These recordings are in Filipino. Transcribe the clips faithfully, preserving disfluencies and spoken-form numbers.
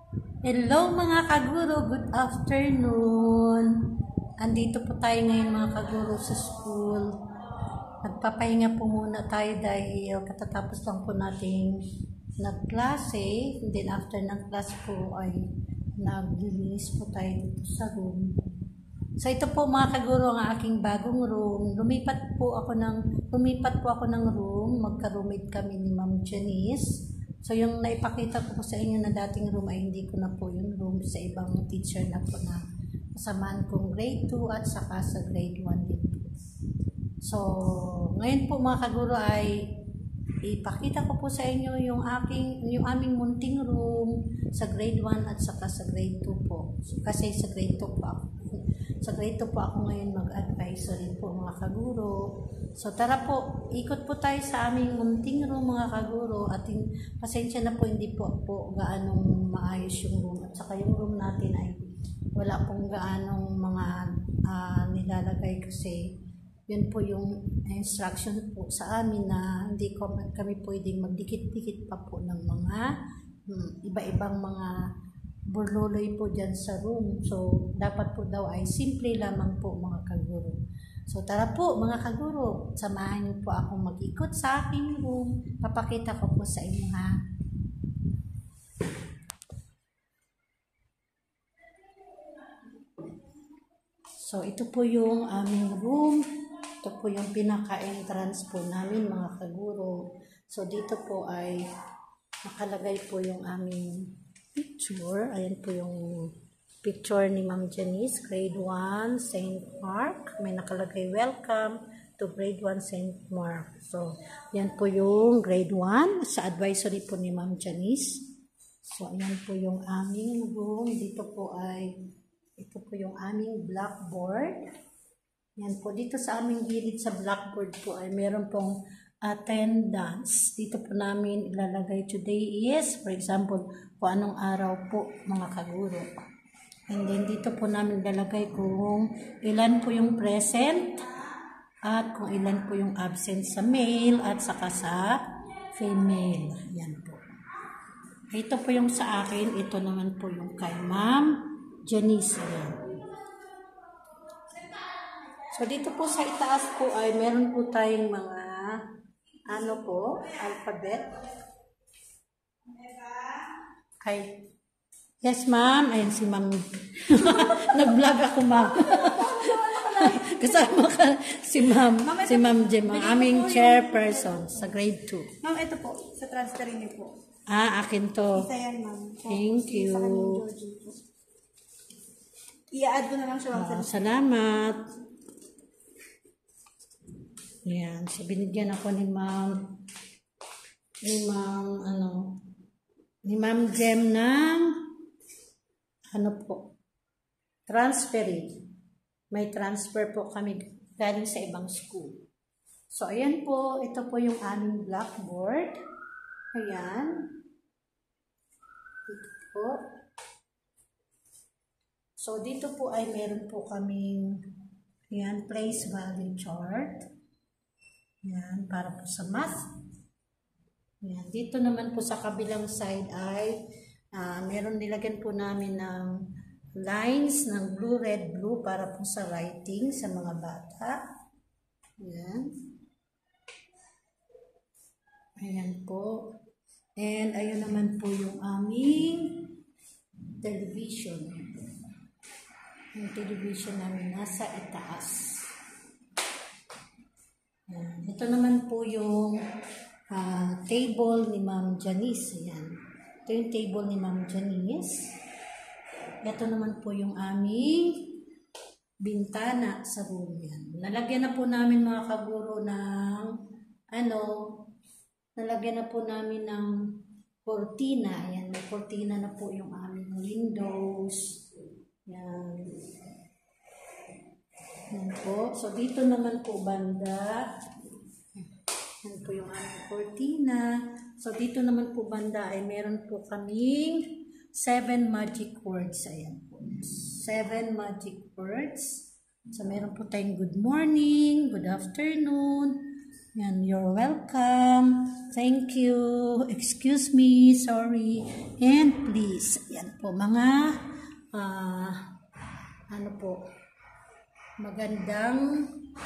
Hello mga kaguro, good afternoon. Andito po tayo ngayon mga kaguro sa school. Nagpapahinga po muna tayo dahil katatapos lang po nating nagklase. And then after ng class po ay naglilinis po tayo dito sa room. So ito po mga kaguro ang aking bagong room. Lumipat po ako ng, lumipat po ako ng room. Magka-roommate kami ni Ma'am Janice. So, yung naipakita ko po sa inyo na dating room ay hindi ko na po yung room sa ibang teacher na po na kasamaan kong grade two at saka sa grade one din po. So, ngayon po mga kaguro ay ipakita ko po sa inyo yung aking, yung aming munting room sa grade one at saka sa grade two po. So, kasi sa grade two po ako. Sa grade two po ako ngayon mag-advisory po mga kaguro. So tara po, ikot po tayo sa aming munting room mga kaguro. At pasensya na po, hindi po po gaanong maayos yung room. At saka yung room natin ay wala pong gaanong mga uh, nilalagay kasi yun po yung instruction po sa amin na hindi ko, kami pwedeng magdikit-dikit pa po ng mga hmm, iba-ibang mga burluloy po dyan sa room. So, dapat po daw ay simple lamang po mga kaguro. So, tara po mga kaguro, samahan niyo po akong mag-ikot sa aking room. Papakita ko po sa inyo ha. So, ito po yung aming room. Ito po yung pinaka-entrance po namin mga kaguro. So, dito po ay nakalagay po yung aming picture. Ayan po yung picture ni Ma'am Janice, grade one, Saint Mark. May nakalagay, welcome to grade one, Saint Mark. So, yan po yung grade one sa advisory po ni Ma'am Janice. So, ayan po yung aming room. Dito po ay, ito po yung aming blackboard. Yan po, dito sa aming gilid sa blackboard po ay meron pong attendance. Dito po namin ilalagay today is, for example, kung anong araw po mga kaguro. And then dito po namin ilalagay kung ilan po yung present at kung ilan po yung absent sa male at saka sa female. Yan po. Ito po yung sa akin. Ito naman po yung kay Ma'am Janice. Yan. So dito po sa itaas po ay meron po tayong mga ano po, alphabet. Kay yes, ma'am. Ayan si ma'am. Nag-vlog ako, ma'am. Kasama ka si ma'am. Si ma'am Jem, ang aming chairperson sa grade two. Ma'am, ito po. Sa transfer niyo po. Ah, akin to. Isa yan, ma'am. Thank you. Sa kanyang Georgie po. I-add ko na lang siya, ma'am. Ah, salamat. Yan. So, binigyan ako ni ma'am ni ma'am, ano, ni ma'am Jem ng ano po, transferring. May transfer po kami galing sa ibang school. So, ayan po. Ito po yung aming blackboard. Ayan. Ito po. So, dito po ay meron po kaming ayan, place value chart. Ayan, para po sa math. Ayan, dito naman po sa kabilang side ay Uh, meron nilagyan po namin ng lines ng blue, red, blue para po sa writing sa mga bata. Ayan. Ayan po. And ayun naman po yung aming television. Yung television namin nasa itaas. Ayan. Ito naman po yung uh, table ni Ma'am Janice. Ayan. Ito yung table ni Ma'am Janice. Ito naman po yung aming bintana sa room yan. Nalagyan na po namin mga kaguro ng ano, nalagyan na po namin ng cortina. Ayan, may cortina na po yung aming windows. Yan. Yan po. So, dito naman po banda. Yan po yung aming cortina. So, dito naman po banda ay meron po kaming seven magic words. Ayan po. Seven magic words. So, meron po tayong good morning, good afternoon, and you're welcome, thank you, excuse me, sorry, and please. Ayan. Yan po, mga ah, ano po, magandang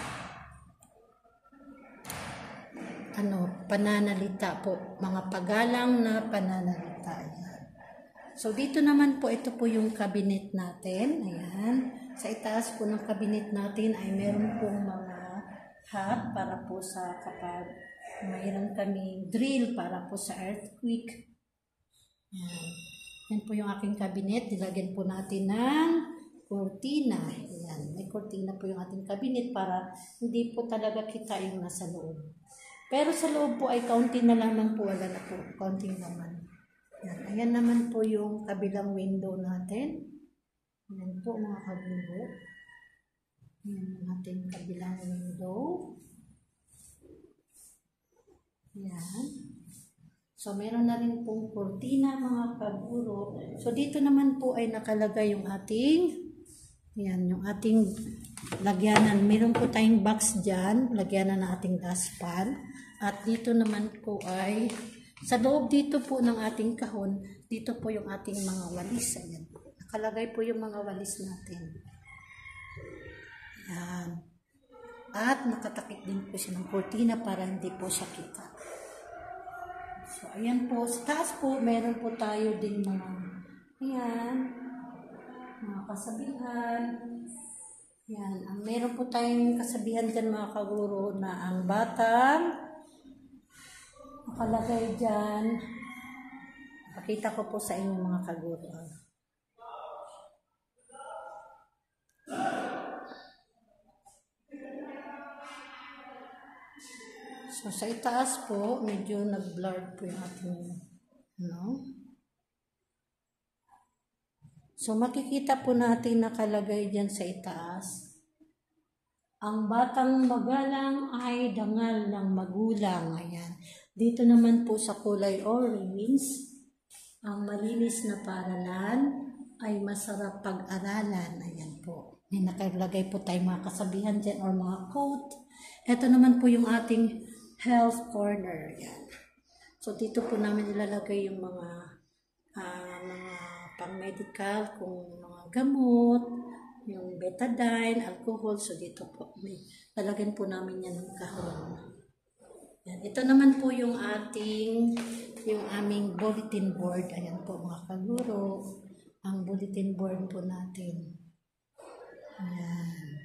ano, pananalita po, mga pagalang na pananalita. Ayan. So, dito naman po, ito po yung cabinet natin. Ayan. Sa itaas po ng cabinet natin ay meron pong mga hub para po sa kapag mayroon kaming drill para po sa earthquake. Ayan. Yan po yung aking cabinet. Dilagyan po natin ng kurtina. Ayan. May kurtina po yung ating cabinet para hindi po talaga kita yung nasa loob. Pero sa loob po ay kaunti na lamang po. Wala na po. Kaunti naman. Ayan. Ayan naman po yung kabilang window natin. Ayan po mga kagulo. Ayan yung ating kabilang window. Ayan. So, meron na rin pong kurtina mga kaguro. So, dito naman po ay nakalagay yung ating, yan, yung ating lagyanan. Meron po tayong box dyan, lagyanan ng ating dustpan. At dito naman po ay, sa loob dito po ng ating kahon, dito po yung ating mga walis. Ayan. Nakalagay po yung mga walis natin. Yan. At nakatakip din po siya ng kurtina para hindi po siya kita. So, ayan po. Sa taas po, meron po tayo din mga, ayan, mga kasabihan. Ayan. Ang meron po tayong kasabihan dyan mga kaguro na ang batang nakalagay dyan. Pakita ko po sa inyo mga kaguro. So, sa itaas po, medyo nag-blurred po yung ating, no? So, makikita po natin nakalagay dyan sa itaas. Ang batang magalang ay dangal ng magulang. Ayan. Dito naman po sa kulay orange, ang malinis na paaralan ay masarap pag-aralan. Ayan po. May nakalagay po tayong mga kasabihan dyan or mga quote. Ito naman po yung ating health corner. Yan. So, dito po namin ilalagay yung mga uh, mga pang-medical, kung mga gamot, yung betadine, alcohol. So, dito po. May, lalagyan po namin yan ng kahon. Yan. Ito naman po yung ating, yung aming bulletin board. Ayan po mga kaguro. Ang bulletin board po natin. Ayan.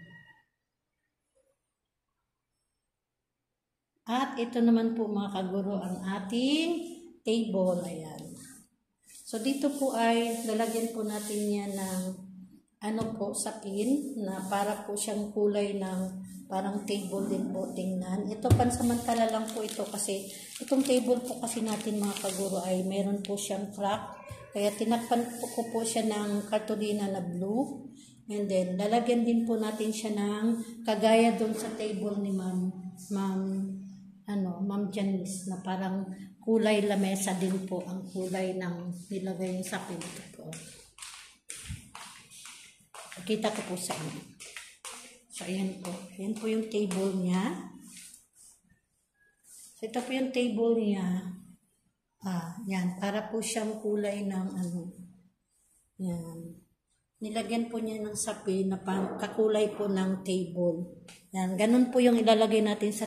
At ito naman po mga kaguro ang ating table. Ayan. So dito po ay lalagyan po natin yan ng ano po, sapin na para po siyang kulay ng parang table din po tingnan. Ito pansamantala lang po ito kasi itong table po kasi natin mga kaguro ay meron po siyang crack. Kaya tinakpan po ko po siya ng kartolina na blue. And then lalagyan din po natin siya ng kagaya doon sa table ni ma'am. Ma'am ano, Ma'am Janice, na parang kulay lamesa din po ang kulay ng nilagay yung sapin. Ito po. Kita ko po sa inyo. So, ayan po. Ayan po yung table niya. So, ito po yung table niya. Ah, yan. Para po siyang kulay ng ano. Yan. Nilagyan po niya ng sapin na kakulay po ng table. Yan. Ganun po yung ilalagay natin sa